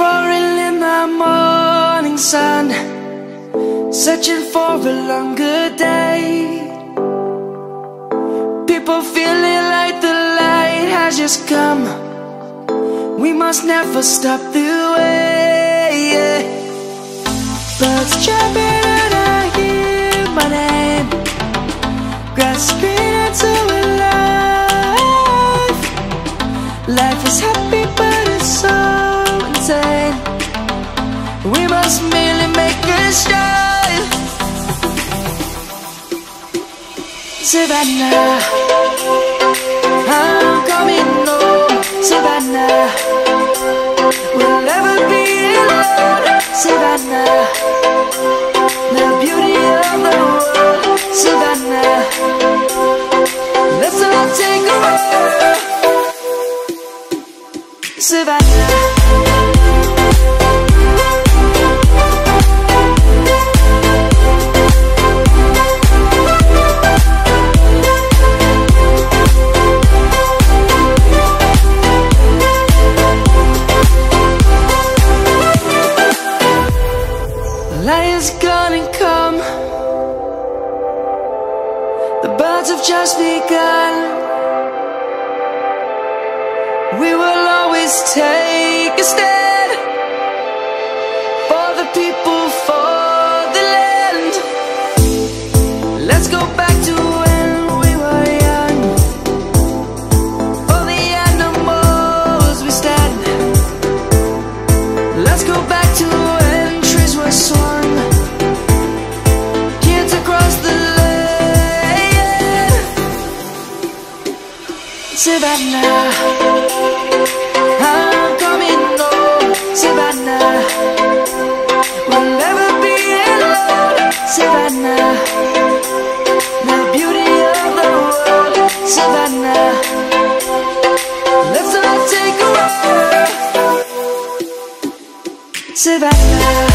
roaring in the morning sun, searching for a longer day. People feeling like the light has just come. We must never stop the way. Birds chirping and I hear my name, grasping into a life. Life is happy but it's so insane. We must merely make a start. Savannah, I'm coming home. Savannah, we'll never be alone. Savannah, the beauty of the world. Savannah, let's all take a walk. Savannah, light is gonna come. The birds have just begun. We will always take a stand for the people, for the land. Let's go back to when we were young. For the animals we stand. Let's go back to when trees were swung, kids across the land. Savannah, I'm coming home. Savannah, we'll never be alone. Savannah, the beauty of the world. Savannah, let's all take a walk. Savannah.